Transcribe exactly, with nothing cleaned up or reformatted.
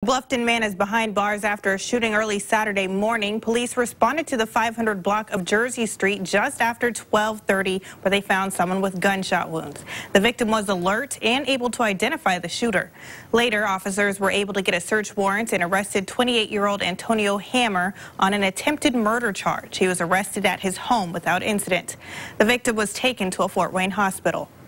Bluffton man is behind bars after a shooting early Saturday morning. Police responded to the five hundred block of Jersey Street just after twelve thirty, where they found someone with gunshot wounds. The victim was alert and able to identify the shooter. Later, officers were able to get a search warrant and arrested twenty-eight-year-old Antonio Hammer on an attempted murder charge. He was arrested at his home without incident. The victim was taken to a Fort Wayne hospital.